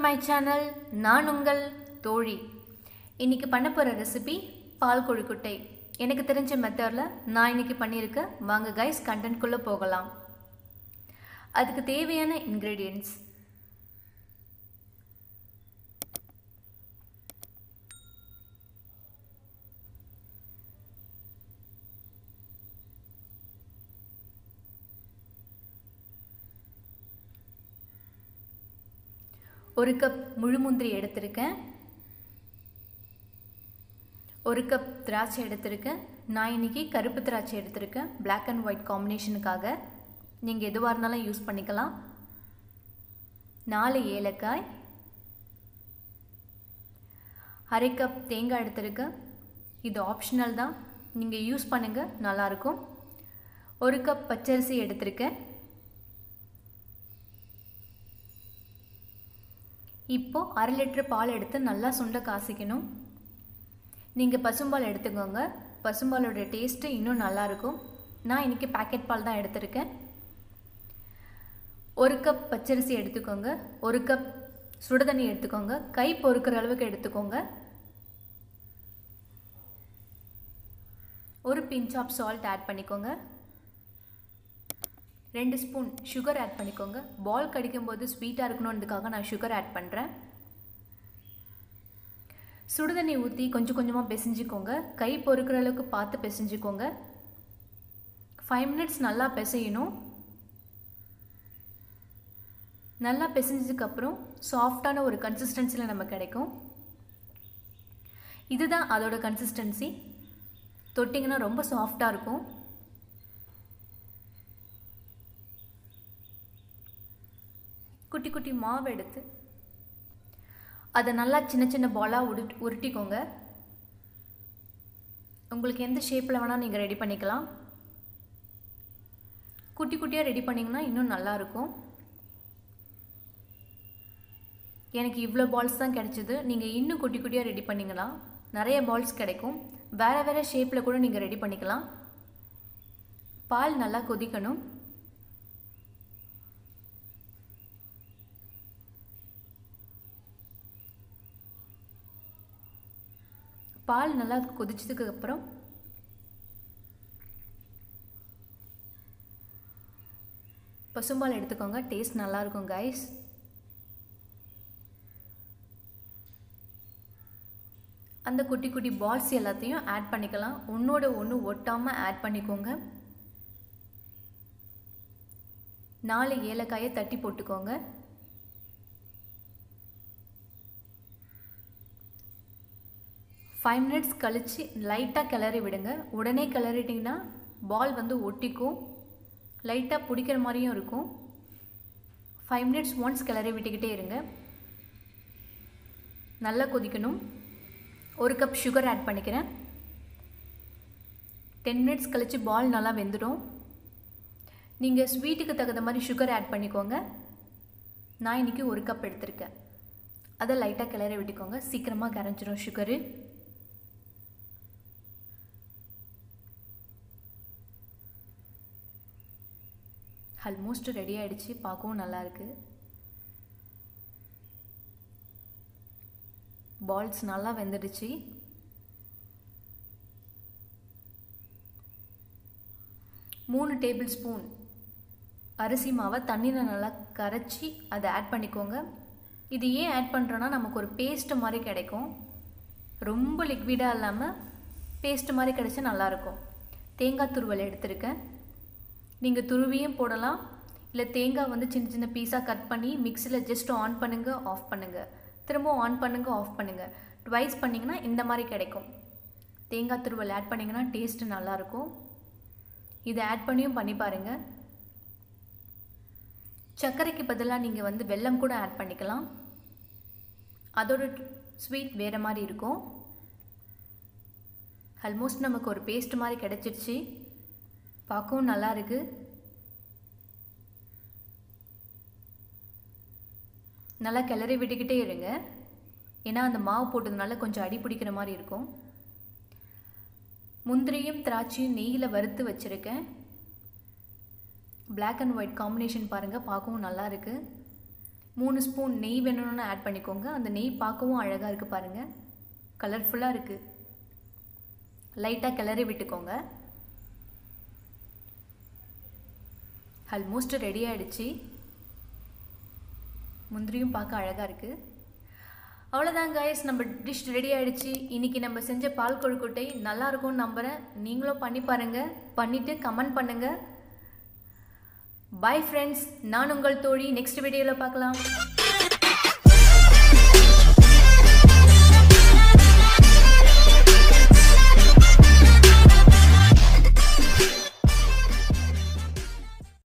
My channel. நான் உங்கள் தோழி. இன்றைக்கி பண்ண போகிற ரெசிபி பால் கொழுக்கட்டை. எனக்கு தெரிஞ்ச மெத்தடில் நான் இன்றைக்கி பண்ணியிருக்கேன். வாங்க கைஸ், கண்டென்ட்குள்ளே போகலாம். அதுக்கு தேவையான இன்க்ரீடியன்ட்ஸ்: ஒரு கப் முழுமுந்திரி எடுத்திருக்கேன், ஒரு கப் திராட்சை எடுத்திருக்கேன். நான் இன்றைக்கி கருப்பு திராட்சை எடுத்திருக்கேன், பிளாக் அண்ட் ஒயிட் காம்பினேஷனுக்காக. நீங்கள் எதுவாக இருந்தாலும் யூஸ் பண்ணிக்கலாம். 4 ஏலக்காய், அரை கப் தேங்காய் எடுத்திருக்கேன். இது ஆப்ஷனல் தான், நீங்கள் யூஸ் பண்ணுங்கள், நல்லாயிருக்கும். ஒரு கப் பச்சரிசி எடுத்திருக்கேன். இப்போது 1/2 லிட்டர் பால் எடுத்து நல்லா சுண்ட காசிக்கணும். நீங்கள் பசும்பால் எடுத்துக்கோங்க, பசும்பாலோட டேஸ்ட்டு இன்னும் நல்லாயிருக்கும். நான் இன்றைக்கி பேக்கெட் பால் தான் எடுத்திருக்கேன். ஒரு கப் பச்சரிசி எடுத்துக்கோங்க, ஒரு கப் சுடுதண்ணி எடுத்துக்கோங்க, கை பொறுக்கிற அளவுக்கு எடுத்துக்கோங்க. ஒரு பிஞ்ச் ஆஃப் சால்ட் ஆட் பண்ணிக்கோங்க. 2 ஸ்பூன் சுகர் ஆட் பண்ணிக்கோங்க. பால் கடிக்கும்போது ஸ்வீட்டாக இருக்கணுன்றதுக்காக நான் சுகர் ஆட் பண்ணுறேன். சுடுதண்ணி ஊற்றி கொஞ்சம் கொஞ்சமாக பிசைஞ்சிக்கோங்க. கை பொறுக்கிற அளவுக்கு பார்த்து பிசைஞ்சிக்கோங்க. 5 மினிட்ஸ் நல்லா பிசையணும். நல்லா பிசைஞ்சதுக்கப்புறம் சாஃப்டான ஒரு கன்சிஸ்டன்சியில் நம்ம கிடைக்கும். இதுதான் அதோட கன்சிஸ்டன்சி. தொட்டிங்கன்னா ரொம்ப சாஃப்டாக இருக்கும். குட்டி குட்டி மாவு எடுத்து அதை நல்லா சின்ன சின்ன பாலாக உருட்டிக்கோங்க. உங்களுக்கு எந்த ஷேப்பில் வேணால் நீங்கள் ரெடி பண்ணிக்கலாம். குட்டி குட்டியாக ரெடி பண்ணிங்கன்னா இன்னும் நல்லாயிருக்கும். எனக்கு இவ்வளோ பால்ஸ் தான் கிடைச்சிது. நீங்கள் இன்னும் குட்டி குட்டியாக ரெடி பண்ணிங்கன்னா நிறைய பால்ஸ் கிடைக்கும். வேறு வேறு ஷேப்பில் கூட நீங்கள் ரெடி பண்ணிக்கலாம். பால் நல்லா கொதிக்கணும். பால் நல்லா கொதிச்சதுக்கு அப்புறம் பசும்பால் எடுத்துக்கோங்க. டேஸ்ட் நல்லாயிருக்கும் கைஸ். அந்த குட்டி குட்டி பால்ஸ் எல்லாத்தையும் ஆட் பண்ணிக்கலாம். ஒன்றோட ஒன்று ஒட்டாமல் ஆட் பண்ணிக்கோங்க. 4 ஏலக்காயை தட்டி போட்டுக்கோங்க. ஃபைவ் மினிட்ஸ் கழித்து லைட்டாக கிளறி விடுங்க. உடனே கிளறிட்டிங்கன்னா பால் வந்து ஒட்டிக்கும், லைட்டாக பிடிக்கிற மாதிரியும் இருக்கும். 5 மினிட்ஸ் ஒன்ஸ் கிளறி விட்டுக்கிட்டே இருங்க. நல்லா கொதிக்கணும். ஒரு கப் சுகர் ஆட் பண்ணிக்கிறேன். 10 மினிட்ஸ் கழித்து பால் நல்லா வெந்துடும். நீங்கள் ஸ்வீட்டுக்கு தகுந்த மாதிரி சுகர் ஆட் பண்ணிக்கோங்க. நான் இன்றைக்கி ஒரு கப் எடுத்திருக்கேன். அதை லைட்டாக கிளறி விட்டுக்கோங்க. சீக்கிரமாக கரைஞ்சிடும் சுகரு. ஆல்மோஸ்ட் ரெடி ஆகிடுச்சு. பார்க்கவும் நல்லாயிருக்கு. பால்ஸ் நல்லா வெந்துடுச்சு. மூணு டேபிள் ஸ்பூன் அரிசி மாவை தண்ணியில் நல்லா கரைச்சி அதை ஆட் பண்ணிக்கோங்க. இது ஏன் ஆட் பண்ணுறோன்னா நமக்கு ஒரு பேஸ்ட்டு மாதிரி கிடைக்கும். ரொம்ப லிக்விடாக இல்லாமல் பேஸ்ட்டு மாதிரி கிடைச்சா நல்லாயிருக்கும். தேங்காய் துருவல் எடுத்திருக்கேன். நீங்கள் துருவியும் போடலாம், இல்லை தேங்காய் வந்து சின்ன சின்ன பீஸாக கட் பண்ணி மிக்ஸியில் ஜஸ்ட் ஆன் பண்ணுங்கள், ஆஃப் பண்ணுங்கள், திரும்பவும் ஆன் பண்ணுங்கள், ஆஃப் பண்ணுங்கள். ட்வைஸ் பண்ணிங்கன்னா இந்த மாதிரி கிடைக்கும். தேங்காய் துருவல் ஆட் பண்ணிங்கன்னா டேஸ்ட்டு நல்லாயிருக்கும். இதை ஆட் பண்ணியும் பண்ணி பாருங்கள். சர்க்கரைக்கு பதிலாக நீங்கள் வந்து வெல்லம் கூட ஆட் பண்ணிக்கலாம். அதோட ஸ்வீட் வேறு மாதிரி இருக்கும். ஆல்மோஸ்ட் நமக்கு ஒரு பேஸ்ட் மாதிரி கிடச்சிருச்சு. பார்க்கவும் நல்லா இருக்கு. நல்லா கிளறி விட்டுக்கிட்டே இருங்க. ஏன்னா அந்த மாவு போட்டதுனால கொஞ்சம் அடி பிடிக்கிற மாதிரி இருக்கும். முந்திரியும் திராட்சையும் நெய்யில் வறுத்து வச்சுருக்கேன். பிளாக் அண்ட் ஒயிட் காம்பினேஷன் பாருங்கள், பார்க்கவும் நல்லா இருக்குது. 3 ஸ்பூன் நெய் வேணும்னு ஆட் பண்ணிக்கோங்க. அந்த நெய் பார்க்கவும் அழகாக இருக்குது பாருங்கள், கலர்ஃபுல்லாக இருக்குது. லைட்டாக கிளறி விட்டுக்கோங்க. ஆல்மோஸ்ட் ரெடி ஆகிடுச்சு. முந்திரியும் பார்க்க அழகாக இருக்குது. அவ்வளோதான் கைஸ், நம்ம டிஷ் ரெடி ஆகிடுச்சு. இன்றைக்கி நம்ம செஞ்ச பால் கொழுக்கட்டை நல்லாயிருக்கும்னு நம்புகிறேன். நீங்களும் பண்ணி பாருங்கள், பண்ணிவிட்டு கமெண்ட் பண்ணுங்கள். பாய் ஃப்ரெண்ட்ஸ், நான் உங்கள் தோழி. நெக்ஸ்ட் வீடியோவில் பார்க்கலாம்.